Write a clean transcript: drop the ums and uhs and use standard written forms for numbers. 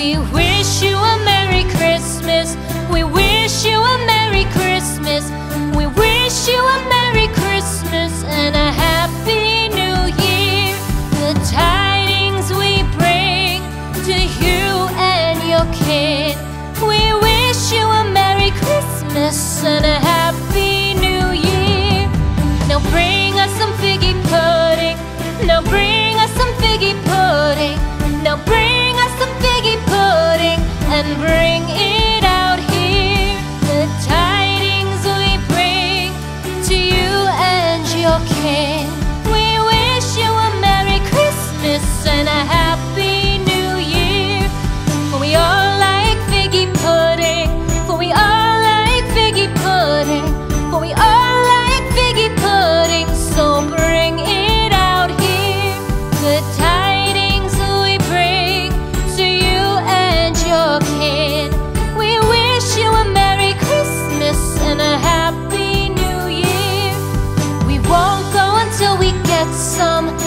We wish you a Merry Christmas. We wish you a Merry Christmas. We wish you a Merry Christmas and a Happy New Year. The tidings we bring to you and your kin. We wish you a Merry Christmas and a Happy New Year. Now bring us some figgy pudding. Now bring us some figgy pudding. Now bring us some figgy pudding and bring it out here. The tidings we bring to you and your kin. We wish you a Merry Christmas and a Happy New Year. For we all like figgy pudding. For we all like figgy pudding. For we all like figgy pudding. So bring it out here. The tidings we bring to you and your kin. We wish you a Merry Christmas and a Happy New Year. We won't go until we get some.